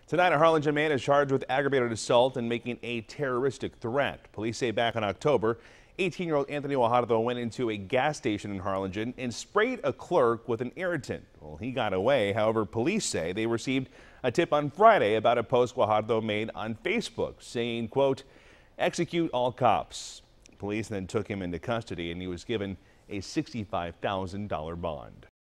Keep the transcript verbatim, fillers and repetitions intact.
Tonight, a Harlingen man is charged with aggravated assault and making a terroristic threat. Police say back in October, eighteen-year-old Anthony Guajardo went into a gas station in Harlingen and sprayed a clerk with an irritant. Well, he got away. However, police say they received a tip on Friday about a post Guajardo made on Facebook saying, quote, "Execute all cops." Police then took him into custody and he was given a sixty-five thousand dollar bond.